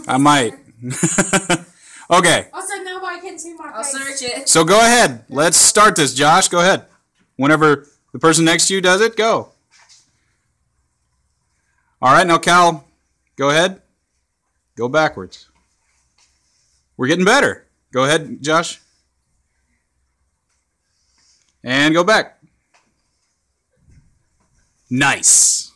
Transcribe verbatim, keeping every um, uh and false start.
I might. Okay. Also, nobody can see my I'll face. search it. So go ahead. Let's start this. Josh, go ahead. Whenever the person next to you does it, go. All right, now Cal, go ahead. Go backwards. We're getting better. Go ahead, Josh. And go back. Nice.